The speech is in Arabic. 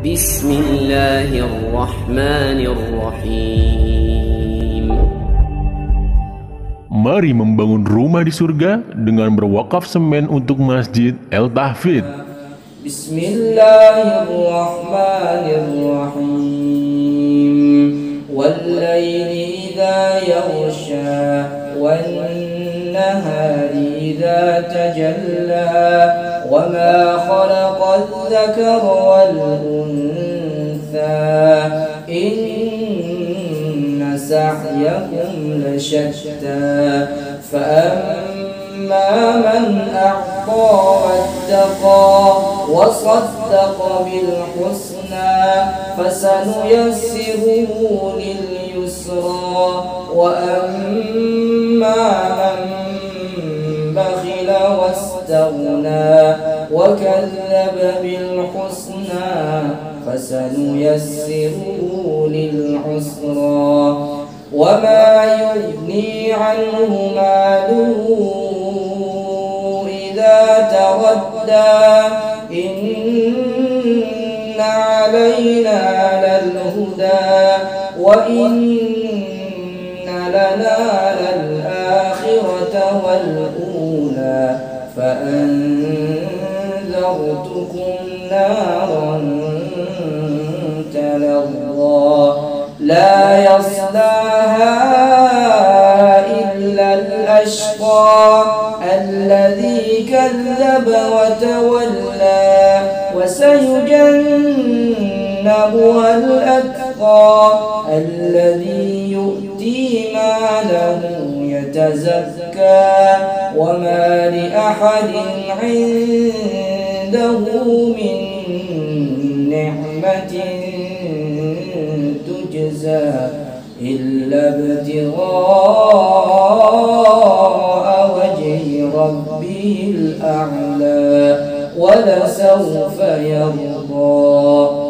بسم الله الرحمن الرحيم. Mari membangun rumah di surga dengan berwakaf semen untuk Masjid El-Tahfidz. Bismillahirrahmanirrahim. Wal-laili idza yaghsha wan-nahari idza tajalla wa ma khalaqal dzakara wal-untha inna sa'yakum lashatta فأما من أعطى واتقى وصدق بالحسنى فسنيسره لليسرى وأما من بخل واستغنى وكذب بالحسنى فسنيسره للعسرى وما يغني عنه ماله إذا تردى إن علينا للهدى وإن لنا للآخرة والأولى فأنذرتكم نارا تلظى لا يصلاها إلا الأشقى الذي كذب وتولى وسيجنبها الأتقى الذي يؤتي ماله يتزكى وما لأحد عنده من نعمة تجزى إلا ابتغاء وجه ربه الأعلى ولسوف يرضى.